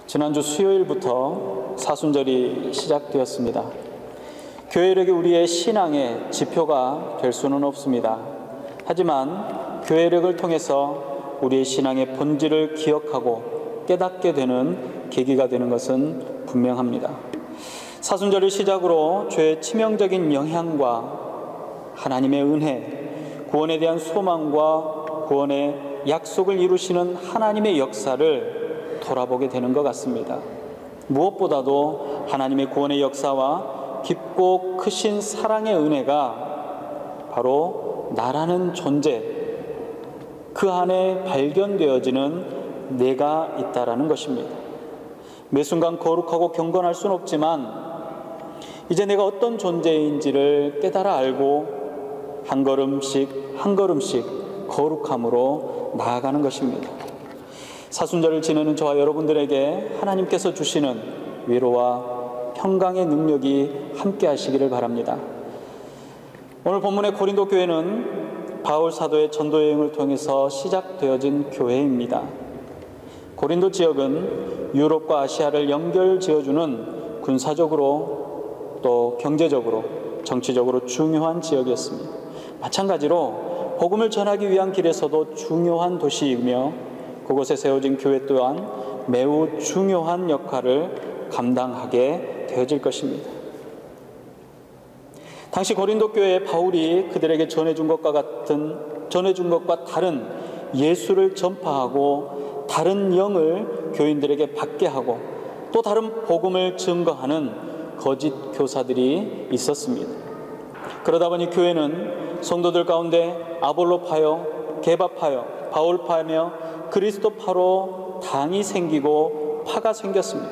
지난주 수요일부터 사순절이 시작되었습니다. 교회력이 우리의 신앙의 지표가 될 수는 없습니다. 하지만 교회력을 통해서 우리의 신앙의 본질을 기억하고 깨닫게 되는 계기가 되는 것은 분명합니다. 사순절을 시작으로 죄의 치명적인 영향과 하나님의 은혜, 구원에 대한 소망과 구원의 약속을 이루시는 하나님의 역사를 돌아보게 되는 것 같습니다. 무엇보다도 하나님의 구원의 역사와 깊고 크신 사랑의 은혜가 바로 나라는 존재, 그 안에 발견되어지는 내가 있다라는 것입니다. 매 순간 거룩하고 경건할 수는 없지만 이제 내가 어떤 존재인지를 깨달아 알고 한 걸음씩 한 걸음씩 거룩함으로 나아가는 것입니다. 사순절을 지내는 저와 여러분들에게 하나님께서 주시는 위로와 평강의 능력이 함께 하시기를 바랍니다. 오늘 본문의 고린도 교회는 바울 사도의 전도 여행을 통해서 시작되어진 교회입니다. 고린도 지역은 유럽과 아시아를 연결 지어주는 군사적으로 또 경제적으로 정치적으로 중요한 지역이었습니다. 마찬가지로 복음을 전하기 위한 길에서도 중요한 도시이며 그곳에 세워진 교회 또한 매우 중요한 역할을 감당하게 되어질 것입니다. 당시 고린도 교회에 바울이 그들에게 전해준 것과 다른 예수를 전파하고 다른 영을 교인들에게 받게 하고 또 다른 복음을 증거하는 거짓 교사들이 있었습니다. 그러다 보니 교회는 성도들 가운데 아볼로파요, 게바파요, 바울파며 그리스도파로 당이 생기고 파가 생겼습니다.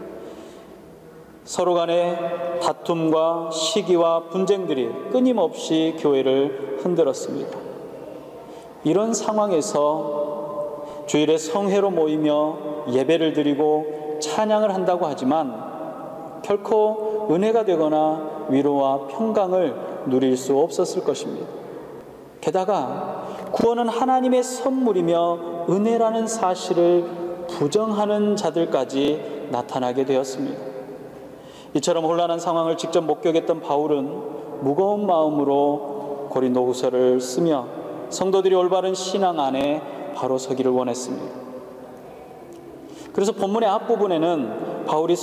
서로 간의 다툼과 시기와 분쟁들이 끊임없이 교회를 흔들었습니다. 이런 상황에서 주일에 성회로 모이며 예배를 드리고 찬양을 한다고 하지만 결코 은혜가 되거나 위로와 평강을 누릴 수 없었을 것입니다. 게다가 구원은 하나님의 선물이며 은혜라는 사실을 부정하는 자들까지 나타나게 되었습니다. 이처럼 혼란한 상황을 직접 목격했던 바울은 무거운 마음으로 고린도후서를 쓰며 성도들이 올바른 신앙 안에 바로 서기를 원했습니다. 그래서 본문의 앞부분에는 바울이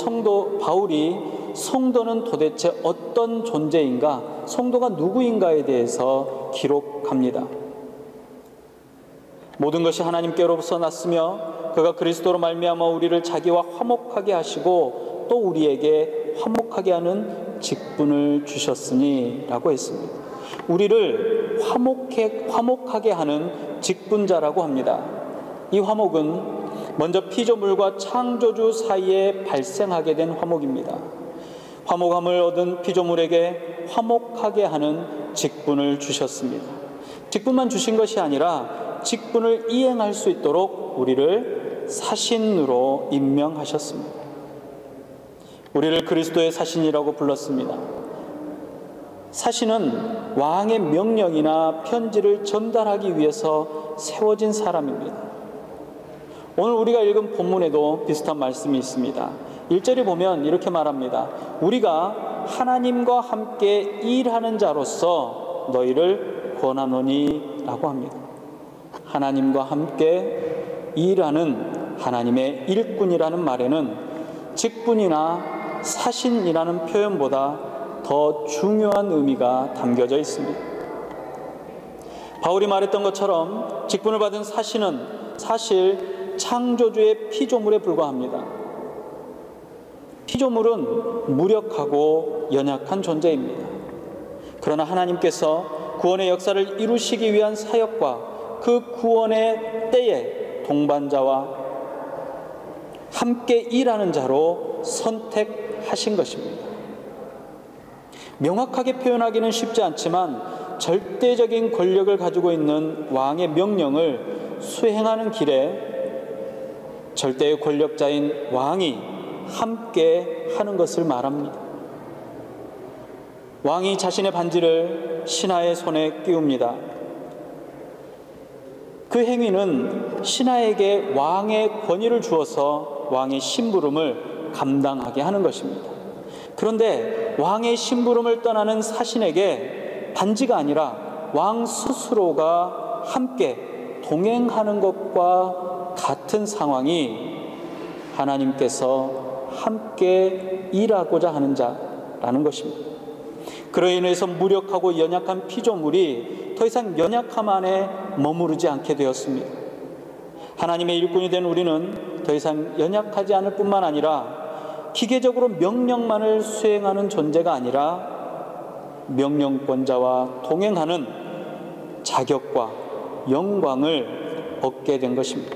성도는 도대체 어떤 존재인가, 성도가 누구인가에 대해서 기록합니다. 모든 것이 하나님께로부터 났으며 그가 그리스도로 말미암아 우리를 자기와 화목하게 하시고 또 우리에게 화목하게 하는 직분을 주셨으니 라고 했습니다. 우리를 화목하게 하는 직분자라고 합니다. 이 화목은 먼저 피조물과 창조주 사이에 발생하게 된 화목입니다. 화목함을 얻은 피조물에게 화목하게 하는 직분을 주셨습니다. 직분만 주신 것이 아니라 직분을 이행할 수 있도록 우리를 사신으로 임명하셨습니다. 우리를 그리스도의 사신이라고 불렀습니다. 사신은 왕의 명령이나 편지를 전달하기 위해서 세워진 사람입니다. 오늘 우리가 읽은 본문에도 비슷한 말씀이 있습니다. 1절에 보면 이렇게 말합니다. 우리가 하나님과 함께 일하는 자로서 너희를 권하노니 라고 합니다. 하나님과 함께 일하는 하나님의 일꾼이라는 말에는 직분이나 사신이라는 표현보다 더 중요한 의미가 담겨져 있습니다. 바울이 말했던 것처럼 직분을 받은 사신은 사실 창조주의 피조물에 불과합니다. 피조물은 무력하고 연약한 존재입니다. 그러나 하나님께서 구원의 역사를 이루시기 위한 사역과 그 구원의 때에 동반자와 함께 일하는 자로 선택하신 것입니다. 명확하게 표현하기는 쉽지 않지만 절대적인 권력을 가지고 있는 왕의 명령을 수행하는 길에 절대의 권력자인 왕이 함께 하는 것을 말합니다. 왕이 자신의 반지를 신하의 손에 끼웁니다. 그 행위는 신하에게 왕의 권위를 주어서 왕의 심부름을 감당하게 하는 것입니다. 그런데 왕의 심부름을 떠나는 사신에게 단지가 아니라 왕 스스로가 함께 동행하는 것과 같은 상황이 하나님께서 함께 일하고자 하는 자라는 것입니다. 그로 인해서 무력하고 연약한 피조물이 더 이상 연약함 안에 머무르지 않게 되었습니다. 하나님의 일꾼이 된 우리는 더 이상 연약하지 않을 뿐만 아니라 기계적으로 명령만을 수행하는 존재가 아니라 명령권자와 동행하는 자격과 영광을 얻게 된 것입니다.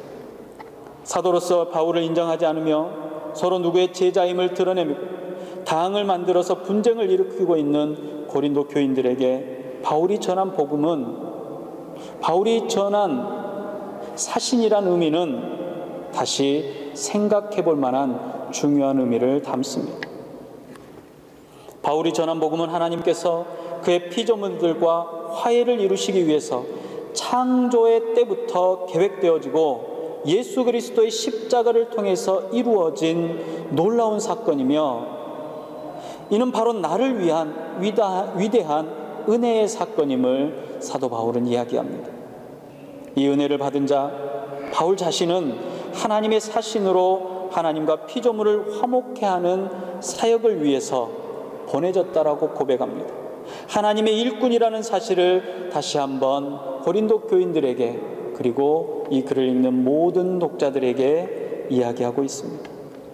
사도로서 바울을 인정하지 않으며 서로 누구의 제자임을 드러내며 당을 만들어서 분쟁을 일으키고 있는 고린도 교인들에게 바울이 전한 복음은, 바울이 전한 사신이란 의미는 다시 생각해 볼 만한 중요한 의미를 담습니다. 바울이 전한 복음은 하나님께서 그의 피조물들과 화해를 이루시기 위해서 창조의 때부터 계획되어지고 예수 그리스도의 십자가를 통해서 이루어진 놀라운 사건이며, 이는 바로 나를 위한 위대한 은혜의 사건임을 사도 바울은 이야기합니다. 이 은혜를 받은 자 바울 자신은 하나님의 사신으로 하나님과 피조물을 화목케 하는 사역을 위해서 보내졌다라고 고백합니다. 하나님의 일꾼이라는 사실을 다시 한번 고린도 교인들에게, 그리고 이 글을 읽는 모든 독자들에게 이야기하고 있습니다.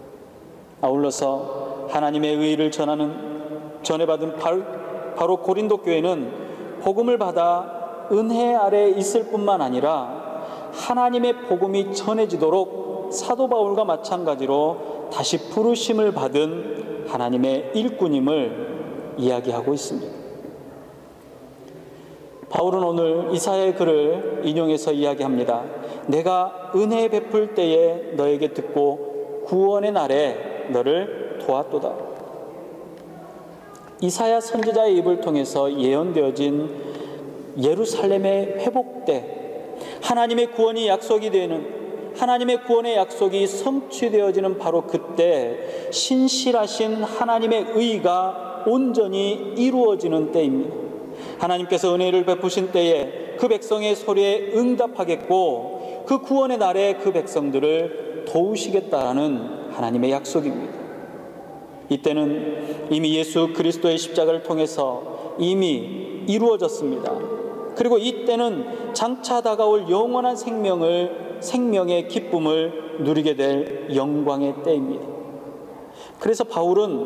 아울러서 하나님의 의의를 전해받은 바로 고린도 교회는 복음을 받아 은혜 아래에 있을 뿐만 아니라 하나님의 복음이 전해지도록 사도 바울과 마찬가지로 다시 부르심을 받은 하나님의 일꾼임을 이야기하고 있습니다. 바울은 오늘 이사야의 글을 인용해서 이야기합니다. 내가 은혜 베풀 때에 너에게 듣고 구원의 날에 너를 도왔도다. 이사야 선지자의 입을 통해서 예언되어진 예루살렘의 회복 때 하나님의 구원이 약속이 되는, 하나님의 구원의 약속이 성취되어지는 바로 그때 신실하신 하나님의 의가 온전히 이루어지는 때입니다. 하나님께서 은혜를 베푸신 때에 그 백성의 소리에 응답하겠고 그 구원의 날에 그 백성들을 도우시겠다라는 하나님의 약속입니다. 이때는 이미 예수 그리스도의 십자가를 통해서 이미 이루어졌습니다. 그리고 이때는 장차 다가올 영원한 생명의 기쁨을 누리게 될 영광의 때입니다. 그래서 바울은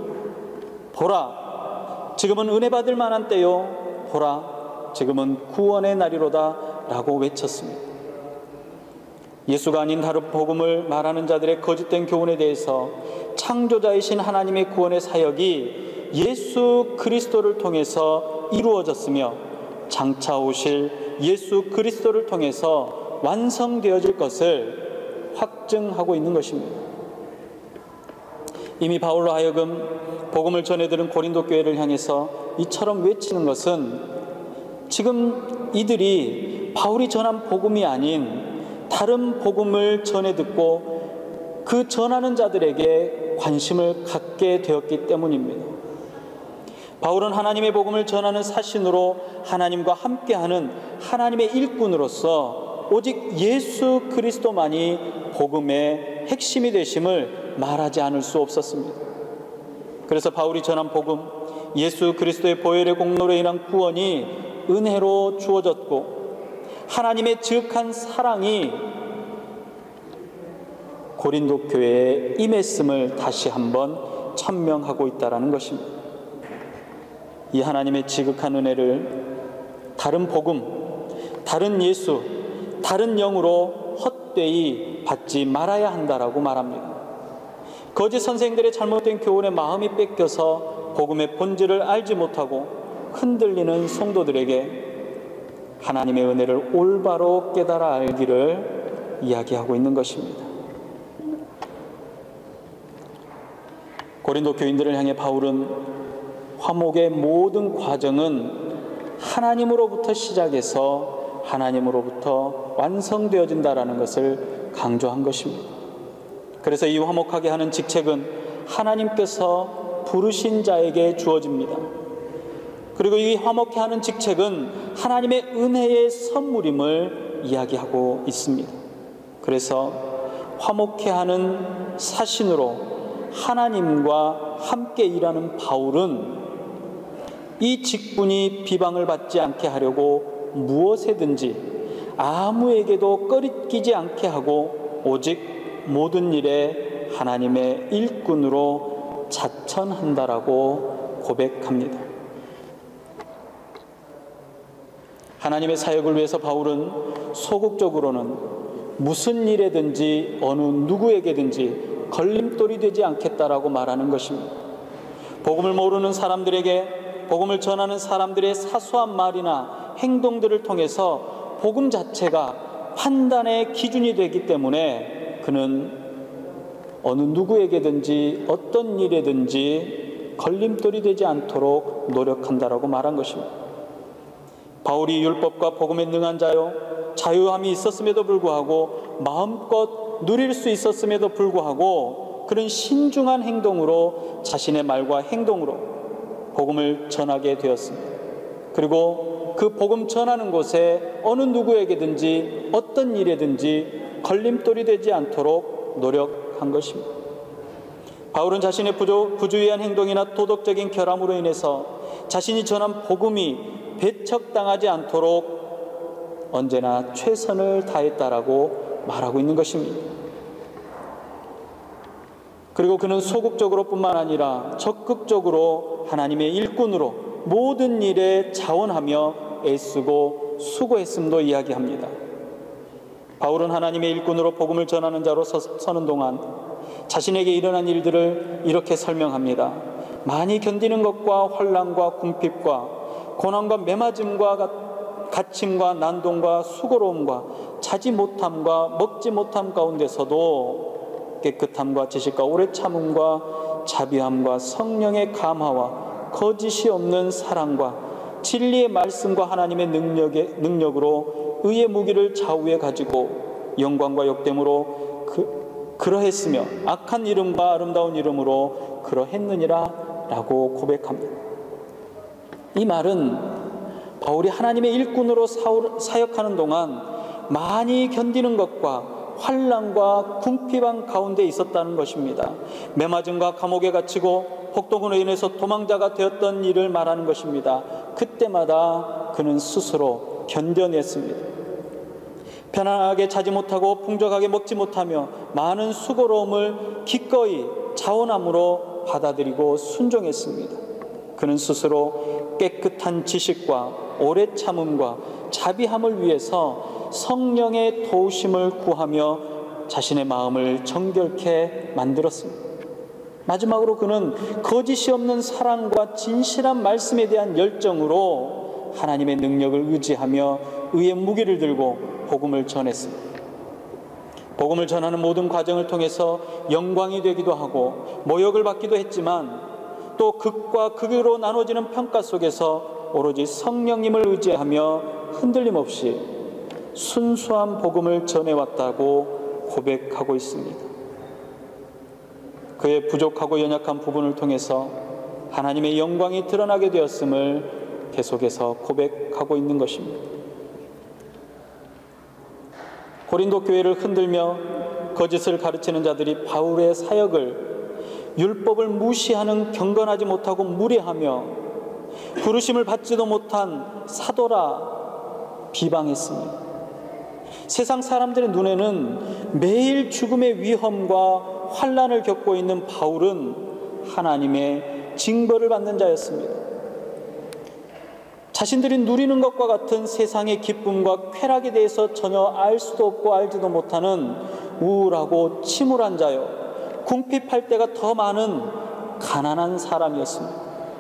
보라, 지금은 은혜 받을 만한 때요, 보라, 지금은 구원의 날이로다 라고 외쳤습니다. 예수가 아닌 다른 복음을 말하는 자들의 거짓된 교훈에 대해서 창조자이신 하나님의 구원의 사역이 예수 그리스도를 통해서 이루어졌으며 장차 오실 예수 그리스도를 통해서 완성되어질 것을 확증하고 있는 것입니다. 이미 바울로 하여금 복음을 전해들은 고린도 교회를 향해서 이처럼 외치는 것은 지금 이들이 바울이 전한 복음이 아닌 다른 복음을 전해 듣고 그 전하는 자들에게 관심을 갖게 되었기 때문입니다. 바울은 하나님의 복음을 전하는 사신으로 하나님과 함께하는 하나님의 일꾼으로서 오직 예수 그리스도만이 복음의 핵심이 되심을 말하지 않을 수 없었습니다. 그래서 바울이 전한 복음, 예수 그리스도의 보혈의 공로로 인한 구원이 은혜로 주어졌고 하나님의 지극한 사랑이 고린도 교회에 임했음을 다시 한번 천명하고 있다는 것입니다. 이 하나님의 지극한 은혜를 다른 복음, 다른 예수, 다른 영으로 헛되이 받지 말아야 한다라고 말합니다. 거짓 선생들의 잘못된 교훈에 마음이 뺏겨서 복음의 본질을 알지 못하고 흔들리는 성도들에게 하나님의 은혜를 올바로 깨달아 알기를 이야기하고 있는 것입니다. 고린도 교인들을 향해 바울은 화목의 모든 과정은 하나님으로부터 시작해서 하나님으로부터 완성되어진다라는 것을 강조한 것입니다. 그래서 이 화목하게 하는 직책은 하나님께서 부르신 자에게 주어집니다. 그리고 이 화목해 하는 직책은 하나님의 은혜의 선물임을 이야기하고 있습니다. 그래서 화목해 하는 사신으로 하나님과 함께 일하는 바울은 이 직분이 비방을 받지 않게 하려고 무엇에든지 아무에게도 꺼리끼지 않게 하고 오직 모든 일에 하나님의 일꾼으로 자천한다라고 고백합니다. 하나님의 사역을 위해서 바울은 소극적으로는 무슨 일에든지 어느 누구에게든지 걸림돌이 되지 않겠다라고 말하는 것입니다. 복음을 모르는 사람들에게, 복음을 전하는 사람들의 사소한 말이나 행동들을 통해서 복음 자체가 판단의 기준이 되기 때문에 그는 어느 누구에게든지 어떤 일에든지 걸림돌이 되지 않도록 노력한다라고 말한 것입니다. 바울이 율법과 복음에 능한 자요, 자유함이 있었음에도 불구하고 마음껏 누릴 수 있었음에도 불구하고 그런 신중한 행동으로 자신의 말과 행동으로 복음을 전하게 되었습니다. 그리고 그 복음 전하는 곳에 어느 누구에게든지 어떤 일에든지 걸림돌이 되지 않도록 노력한 것입니다. 바울은 자신의 부주의한 행동이나 도덕적인 결함으로 인해서 자신이 전한 복음이 배척당하지 않도록 언제나 최선을 다했다라고 말하고 있는 것입니다. 그리고 그는 소극적으로 뿐만 아니라 적극적으로 하나님의 일꾼으로 모든 일에 자원하며 애쓰고 수고했음도 이야기합니다. 바울은 하나님의 일꾼으로 복음을 전하는 자로 서는 동안 자신에게 일어난 일들을 이렇게 설명합니다. 많이 견디는 것과 환난과 궁핍과 고난과 매맞음과 갇힘과 난동과 수고로움과 자지 못함과 먹지 못함 가운데서도 깨끗함과 지식과 오래 참음과 자비함과 성령의 감화와 거짓이 없는 사랑과 진리의 말씀과 하나님의 능력으로 의의 무기를 좌우에 가지고 영광과 역됨으로 그러했으며 악한 이름과 아름다운 이름으로 그러했느니라 라고 고백합니다. 이 말은 바울이 하나님의 일꾼으로 사역하는 동안 많이 견디는 것과 환난과 궁핍한 가운데 있었다는 것입니다. 매맞음과 감옥에 갇히고 폭동으로 인해서 도망자가 되었던 일을 말하는 것입니다. 그때마다 그는 스스로 견뎌냈습니다. 편안하게 자지 못하고 풍족하게 먹지 못하며 많은 수고로움을 기꺼이 자원함으로 받아들이고 순종했습니다. 그는 스스로 깨끗한 지식과 오래 참음과 자비함을 위해서 성령의 도우심을 구하며 자신의 마음을 정결케 만들었습니다. 마지막으로 그는 거짓이 없는 사랑과 진실한 말씀에 대한 열정으로 하나님의 능력을 의지하며 의의 무기를 들고 복음을 전했습니다. 복음을 전하는 모든 과정을 통해서 영광이 되기도 하고 모욕을 받기도 했지만 또 극과 극으로 나눠지는 평가 속에서 오로지 성령님을 의지하며 흔들림 없이 순수한 복음을 전해왔다고 고백하고 있습니다. 그의 부족하고 연약한 부분을 통해서 하나님의 영광이 드러나게 되었음을 계속해서 고백하고 있는 것입니다. 고린도 교회를 흔들며 거짓을 가르치는 자들이 바울의 사역을 율법을 무시하는 경건하지 못하고 무례하며 부르심을 받지도 못한 사도라 비방했습니다. 세상 사람들의 눈에는 매일 죽음의 위험과 환난을 겪고 있는 바울은 하나님의 징벌을 받는 자였습니다. 자신들이 누리는 것과 같은 세상의 기쁨과 쾌락에 대해서 전혀 알 수도 없고 알지도 못하는 우울하고 침울한 자요, 궁핍할 때가 더 많은 가난한 사람이었습니다.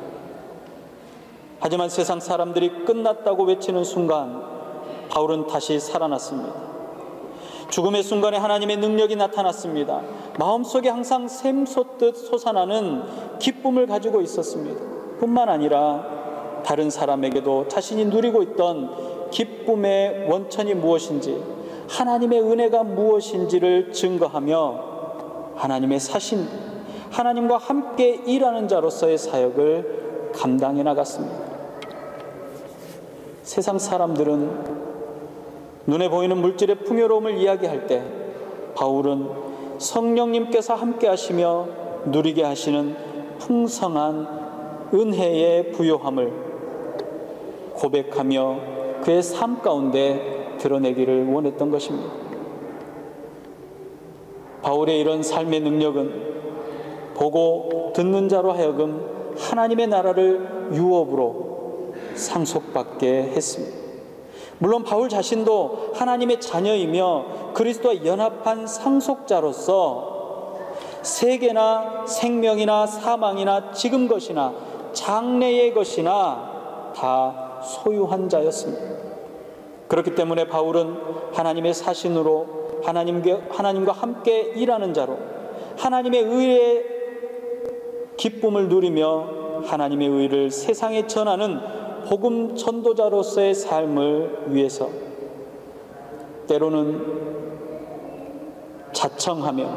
하지만 세상 사람들이 끝났다고 외치는 순간 바울은 다시 살아났습니다. 죽음의 순간에 하나님의 능력이 나타났습니다. 마음속에 항상 샘솟듯 솟아나는 기쁨을 가지고 있었습니다. 뿐만 아니라 다른 사람에게도 자신이 누리고 있던 기쁨의 원천이 무엇인지, 하나님의 은혜가 무엇인지를 증거하며 하나님의 사신, 하나님과 함께 일하는 자로서의 사역을 감당해 나갔습니다. 세상 사람들은 눈에 보이는 물질의 풍요로움을 이야기할 때 바울은 성령님께서 함께 하시며 누리게 하시는 풍성한 은혜의 부요함을 고백하며 그의 삶 가운데 드러내기를 원했던 것입니다. 바울의 이런 삶의 능력은 보고 듣는 자로 하여금 하나님의 나라를 유업으로 상속받게 했습니다. 물론 바울 자신도 하나님의 자녀이며 그리스도와 연합한 상속자로서 세계나 생명이나 사망이나 지금 것이나 장래의 것이나 다 소유한 자였습니다. 그렇기 때문에 바울은 하나님의 사신으로 하나님과 함께 일하는 자로 하나님의 의의 기쁨을 누리며 하나님의 의를 세상에 전하는 복음 전도자로서의 삶을 위해서 때로는 자청하며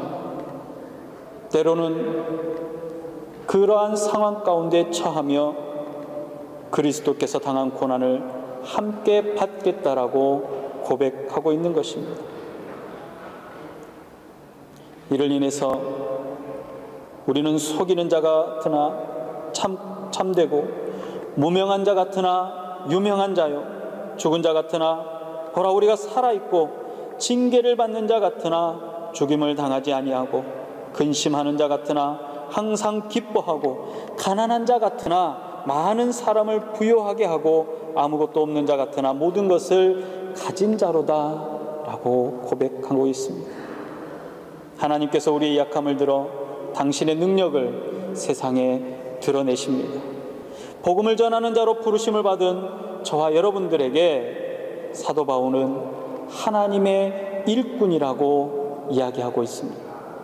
때로는 그러한 상황 가운데 처하며 그리스도께서 당한 고난을 함께 받겠다라고 고백하고 있는 것입니다. 이를 인해서 우리는 속이는 자 같으나 참되고 무명한 자 같으나 유명한 자요, 죽은 자 같으나 보라 우리가 살아있고 징계를 받는 자 같으나 죽임을 당하지 아니하고 근심하는 자 같으나 항상 기뻐하고 가난한 자 같으나 많은 사람을 부요하게 하고 아무것도 없는 자 같으나 모든 것을 가진 자로다 라고 고백하고 있습니다. 하나님께서 우리의 약함을 들어 당신의 능력을 세상에 드러내십니다. 복음을 전하는 자로 부르심을 받은 저와 여러분들에게 사도 바울은 하나님의 일꾼이라고 이야기하고 있습니다.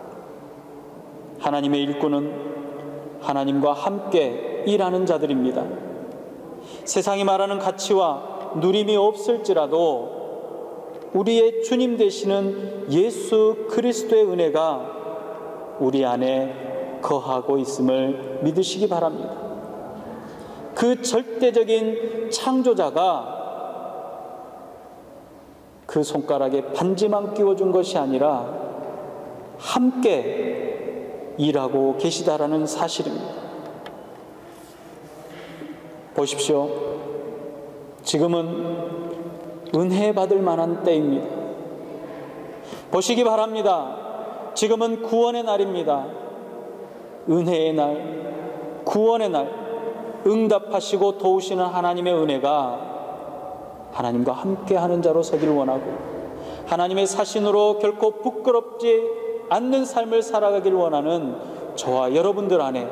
하나님의 일꾼은 하나님과 함께 일하는 자들입니다. 세상이 말하는 가치와 누림이 없을지라도 우리의 주님 되시는 예수 그리스도의 은혜가 우리 안에 거하고 있음을 믿으시기 바랍니다. 그 절대적인 창조자가 그 손가락에 반지만 끼워준 것이 아니라 함께 일하고 계시다라는 사실입니다. 보십시오. 지금은 은혜 받을 만한 때입니다. 보시기 바랍니다. 지금은 구원의 날입니다. 은혜의 날, 구원의 날, 응답하시고 도우시는 하나님의 은혜가 하나님과 함께하는 자로 서길 원하고 하나님의 사신으로 결코 부끄럽지 않는 삶을 살아가길 원하는 저와 여러분들 안에,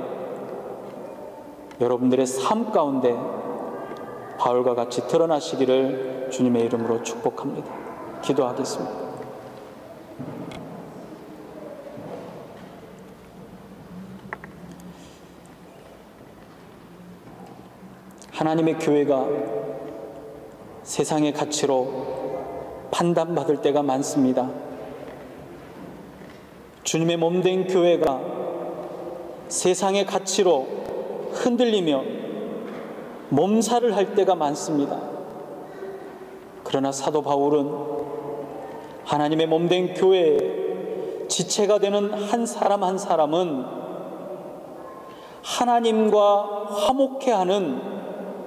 여러분들의 삶 가운데 바울과 같이 드러나시기를 주님의 이름으로 축복합니다. 기도하겠습니다. 하나님의 교회가 세상의 가치로 판단받을 때가 많습니다. 주님의 몸된 교회가 세상의 가치로 흔들리며 몸살을 할 때가 많습니다. 그러나 사도 바울은 하나님의 몸된 교회의 지체가 되는 한 사람 한 사람은 하나님과 화목해하는,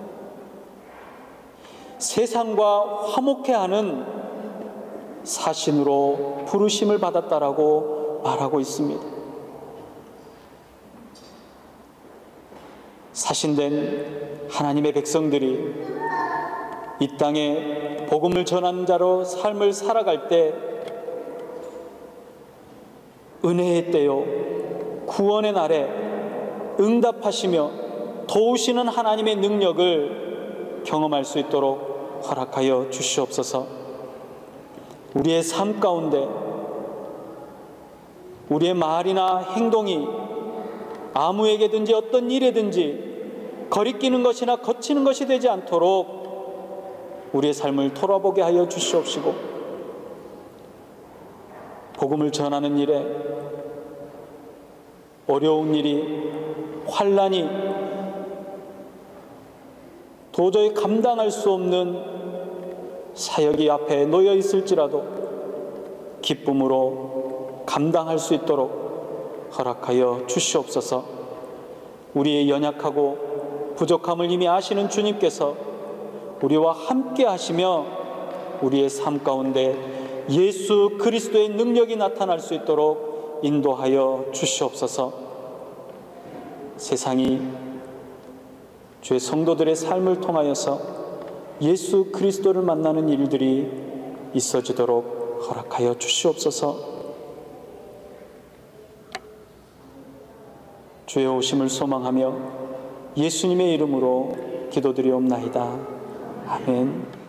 세상과 화목해하는 사신으로 부르심을 받았다라고 말하고 있습니다. 사신된 하나님의 백성들이 이 땅에 복음을 전하는 자로 삶을 살아갈 때 은혜의 때요, 구원의 날에 응답하시며 도우시는 하나님의 능력을 경험할 수 있도록 허락하여 주시옵소서. 우리의 삶 가운데 우리의 말이나 행동이 아무에게든지 어떤 일에든지 거리끼는 것이나 거치는 것이 되지 않도록 우리의 삶을 돌아보게 하여 주시옵시고, 복음을 전하는 일에 어려운 일이, 환난이 도저히 감당할 수 없는 사역이 앞에 놓여 있을지라도 기쁨으로 감당할 수 있도록 허락하여 주시옵소서. 우리의 연약하고 부족함을 이미 아시는 주님께서 우리와 함께 하시며 우리의 삶 가운데 예수 그리스도의 능력이 나타날 수 있도록 인도하여 주시옵소서. 세상이 주의 성도들의 삶을 통하여서 예수 그리스도를 만나는 일들이 있어지도록 허락하여 주시옵소서. 주의 오심을 소망하며 예수님의 이름으로 기도드리옵나이다. 아멘.